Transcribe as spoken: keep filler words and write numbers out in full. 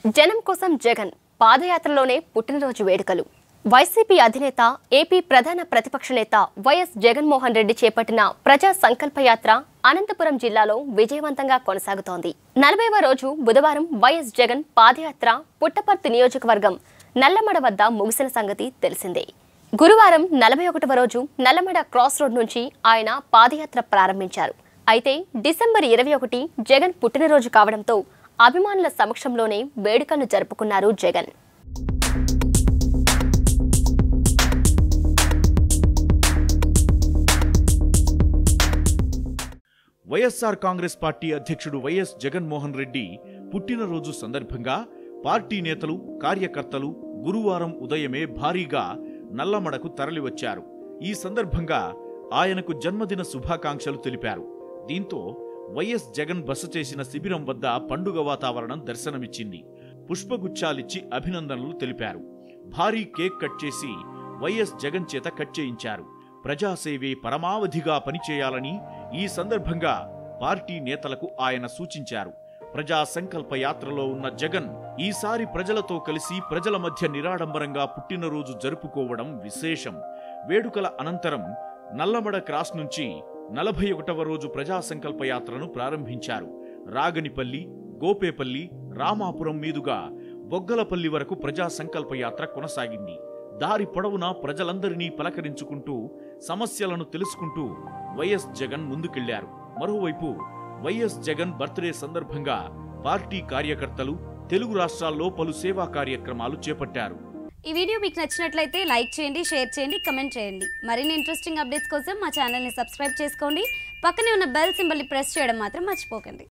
జనం కోసం జగన్ పాదయాత్రలోనే పుట్టినరోజు వేడుకలు. వైసీపీ అధినేత ఏపీ ప్రధాన ప్రతిపక్ష నేత వైఎస్ జగన్ మోహన్ రెడ్డి చేపట్టిన ప్రజా సంకల్ప యాత్ర అనంతపురం జిల్లాలో విజయవంతంగా కొనసాగుతోంది. నలభైవ రోజు బుధవారం వైఎస్ జగన్ పాదయాత్ర పుట్టపర్తి నియోజకవర్గం నల్లమడ వద్ద ముగిసిన సంగతి తెలిసిందే. గురువారం నలభై ఒకటవ రోజు నల్లమడ క్రాస్ రోడ్ నుంచి ఆయన పాదయాత్ర ప్రారంభించారు. అయితే డిసెంబర్ ఇరవై ఒకటి జగన్ పుట్టినరోజు కావడంతో అభిమానుల సమక్షంలోనే వేడుకలు జరుపుకున్నారు జగన్. వైఎస్ఆర్ కాంగ్రెస్ పార్టీ అధ్యక్షుడు వైఎస్ జగన్ మోహన్ రెడ్డి పుట్టినరోజు సందర్భంగా పార్టీ నేతలు, కార్యకర్తలు గురువారం ఉదయమే భారీగా నల్లమడకు తరలివచ్చారు. ఈ సందర్భంగా ఆయనకు జన్మదిన శుభాకాంక్షలు తెలిపారు. దీంతో వైఎస్ జగన్ బస చేసిన శిబిరం వద్ద పండుగ వాతావరణం దర్శనమిచ్చింది. పుష్పగుచ్చాలిచ్చి అభినందనలు తెలిపారు. భారీ కేక్ కట్ చేసి వైఎస్ జగన్ చేత కట్ చేయించారు. ప్రజాసేవే పరమావధిగా పనిచేయాలని ఈ సందర్భంగా పార్టీ నేతలకు ఆయన సూచించారు. ప్రజా సంకల్ప యాత్రలో ఉన్న జగన్ ఈసారి ప్రజలతో కలిసి ప్రజల మధ్య నిరాడంబరంగా పుట్టినరోజు జరుపుకోవడం విశేషం. వేడుకల అనంతరం నల్లమడ క్రాస్ నుంచి నలభై ఒకటవ రోజు ప్రజా సంకల్ప యాత్రను ప్రారంభించారు. రాగనిపల్లి, గోపేపల్లి, రామాపురం మీదుగా బొగ్గలపల్లి వరకు ప్రజా సంకల్ప యాత్ర కొనసాగింది. దారి పొడవునా ప్రజలందరినీ పలకరించుకుంటూ సమస్యలను తెలుసుకుంటూ వైఎస్ జగన్ ముందుకెళ్లారు. మరోవైపు వైఎస్ జగన్ బర్త్డే సందర్భంగా పార్టీ కార్యకర్తలు తెలుగు రాష్ట్రాల్లో పలు సేవా కార్యక్రమాలు చేపట్టారు. ఈ వీడియో మీకు నచ్చినట్లయితే లైక్ చేయండి, షేర్ చేయండి, కమెంట్ చేయండి. మరిన్ని ఇంట్రెస్టింగ్ అప్డేట్స్ కోసం మా ఛానల్ని సబ్స్క్రైబ్ చేసుకోండి. పక్కనే ఉన్న బెల్ సింబల్ని ప్రెస్ చేయడం మాత్రం మర్చిపోకండి.